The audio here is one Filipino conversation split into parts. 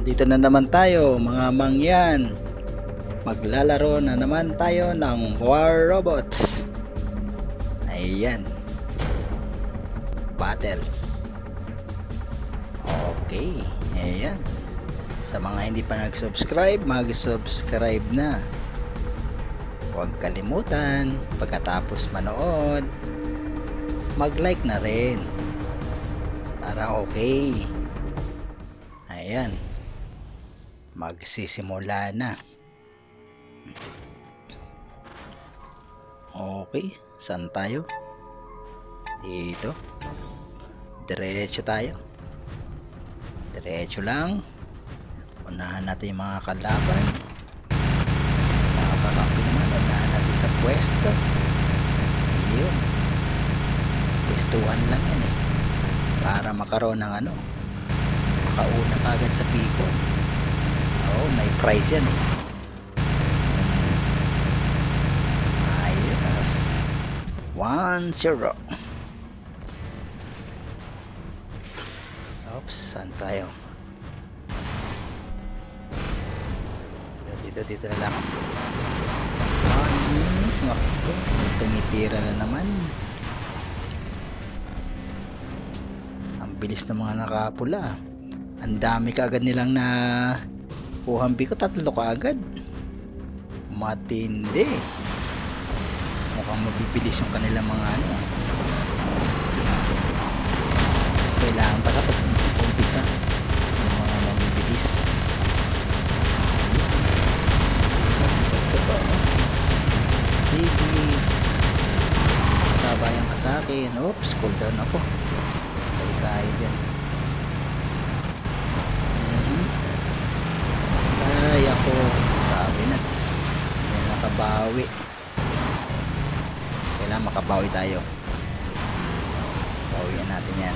Dito na naman tayo mga mangyan. Maglalaro na naman tayo ng War Robots. Ayan. Battle. Okay. Ayan. Sa mga hindi pa nag-subscribe, mag-subscribe na. Huwag kalimutan pagkatapos manood, mag-like na rin. Para okay. Ayan. Magsisimula na. Okay, saan tayo? Dito. Diretso tayo. Diretso lang. Unahan natin yung mga kalaban. Mga kakampi naman, unahan natin sa pwesto. Yun. Pwestuhan lang yan eh. Para makaroon ng ano, makauna kagad sa piko. Oh, may prize yan eh. Ayos. 1-0. Oops, saan tayo? Dito na lang. Tumitira na naman. Ang bilis ng mga nakapula. Ang dami kaagad nilang na kuhambi ko, 3 kaagad. Matindi. Mukhang mabibilis yung kanilang mga ano. Kailangan pala pag umpisa yung mga mabibilis. Sige, sabayan ka sa akin. Oops, cool down ako. Tayo dyan. Ay ako, sabi na yan, nakabawi. Kailangan makabawi tayo. Bawian natin yan.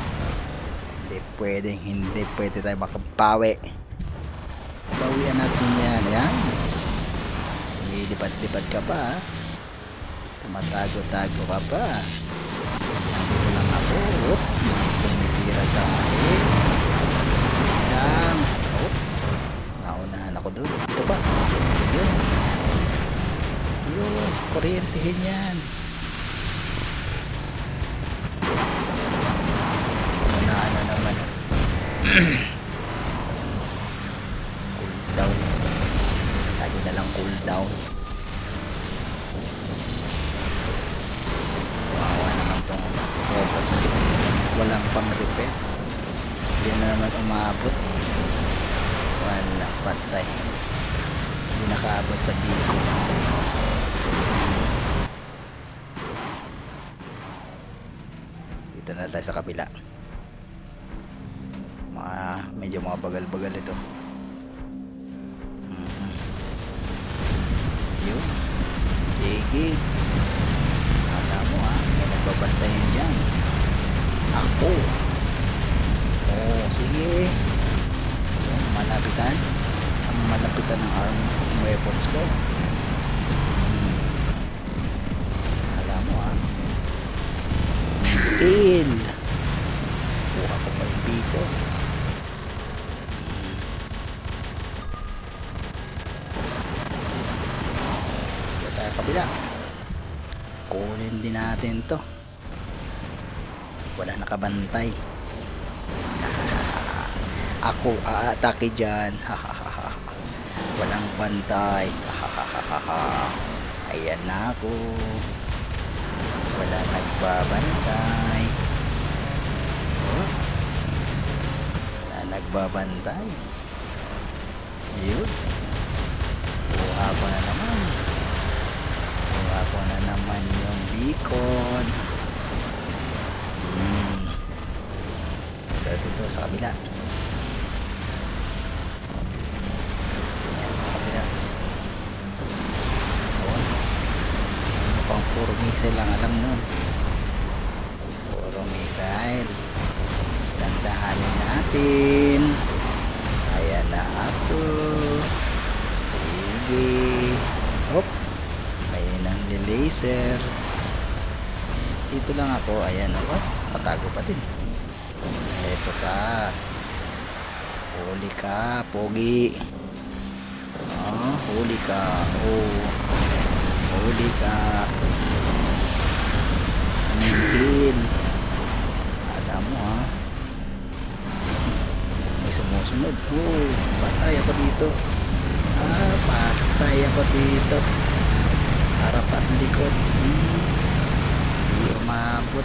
Hindi pwede tayo makabawi. Bawian natin yan. Ayan, lilipad-lipad ka pa ha? Tumatago-tago ka pa. Nandito lang ako. Tumitira sa akin. Ayan. Naunahan ako doon. Ito pa. Yun. Yun. Kuryentehin yan. Unahan na naman. Cool down. Lagi na lang cool down. Wawa naman tong robot. Walang pang repair. Hindi na naman umabot. Wala, patay. Hindi nakaabot sa biko. Dito na tayo sa kabila. Medyo mga bagal-bagal ito. Yun. Sige. Alam mo ha, may nagbabantayan dyan. Ako. Oh, sige. So, malapitan. Ang malapitan ng arm weapons ko. Alam mo ha. Kill. Kuha ko pa yung biko. Sa kabila. Kunin din natin to. Wala nakabantay. Ako aatake dyan. Walang bantay. Ayan na ako. Wala nagbabantay. Wala nagbabantay. Yun. Kuha ko na naman. Kuha ko na naman yung beacon. Ito sa kabila. Mukhang puro missile lang alam nun. Puro missile. Dandahanin natin. Ayan na ako. Sige. Hop. May nang laser. Dito lang ako. Ayan ako. Patago pa din. Ito ka. Huli ka, pogi. Huli ka. Huli ka. Kill. Alam mo may sumusunod. Patay ako dito. Patay ako dito. Harap at likod. Hindi umabot.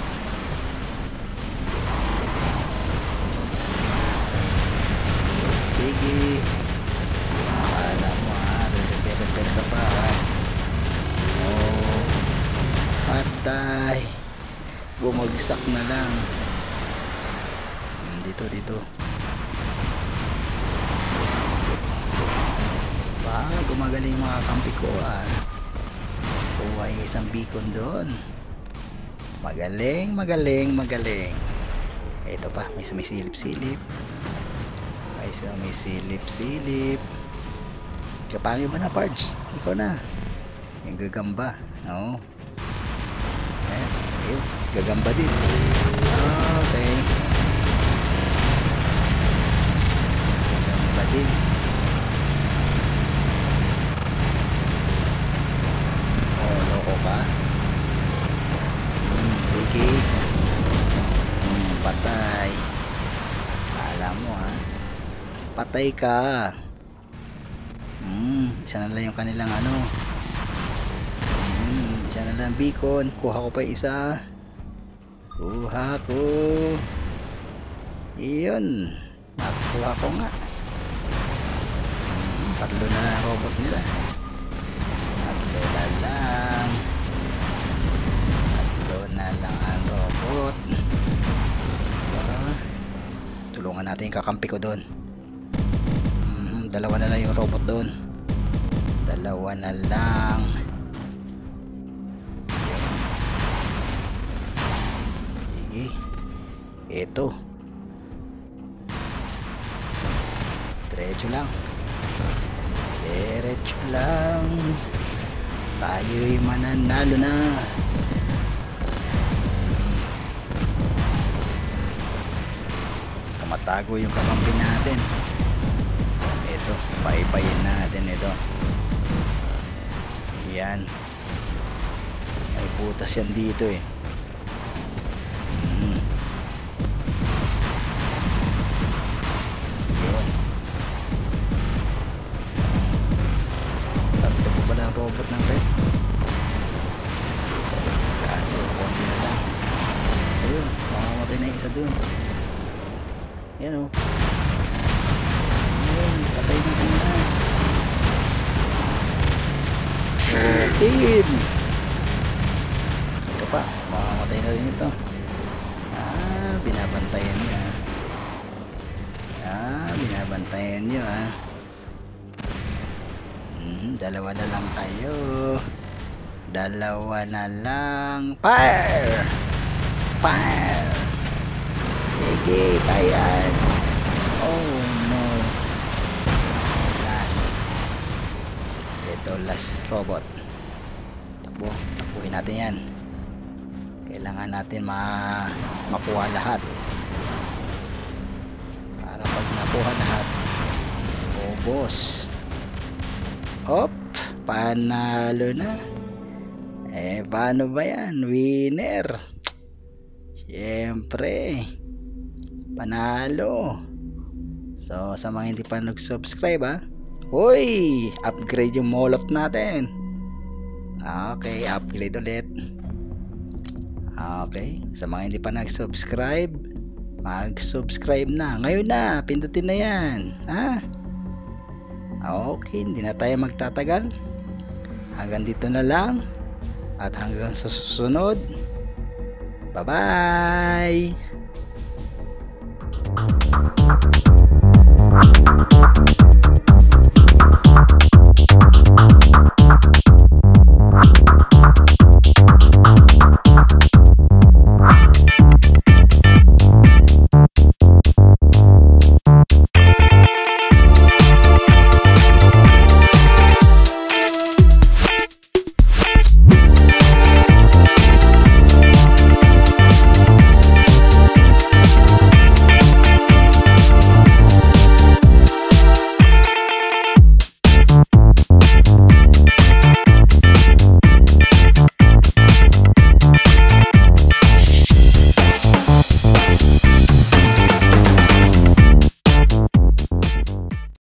Sige. Alam mo repair ka pa. Patay. Bumagsak na lang. Dito. Gumagaling mga kampi ko kuha yung isang beacon doon. Magaling. Ito pa, may sumisilip-silip. Kapangin mo na, Pards. Ikaw na. Yung gagamba. Ayun, gagamba din. Okay. Gagamba din. Loko ka. Sige. Patay. Alam mo patay ka. Isa na lang yung kanilang isa na lang beacon. Kuha ko pa isa. Kuha ko. Iyon. Nakuha ko nga. Tatlo na lang robot nila. Tatlo na lang ang robot. Tulungan natin yung kakampi ko doon. Dalawa na lang yung robot doon. Dalawa na lang. Sige. Ito. Diretso lang. Tayo'y mananalo na. Tumatago yung kakampi natin. Ito, paipayin natin ito. Yan. May butas yan dito Yun. Tatlo ko pala ang robot ng red. Kaso, konti na lang. Ayun, mamamatay na isa dun. Yan patay na na. Okay. Ito pa, mamamatay na rin ito. Binabantayan niya. Binabantayan niyo dalawa na lang kayo. Dalawa na lang. Fire! Sige, kaya. Oh no. Last robot. Takbuhin natin yan. Kailangan natin makuha lahat. Para pag nakuha lahat, boss. Panalo na. Paano ba yan? Winner. Siyempre. Panalo. So, sa mga hindi pa nag-subscribe Uy! Upgrade yung molot natin. Okay, upgrade ulit. Okay, sa mga hindi pa nag-subscribe, mag-subscribe na. Ngayon na, pindutin na yan. Okay, hindi na tayo magtatagal. Hanggang dito na lang. At hanggang sa susunod. Bye-bye!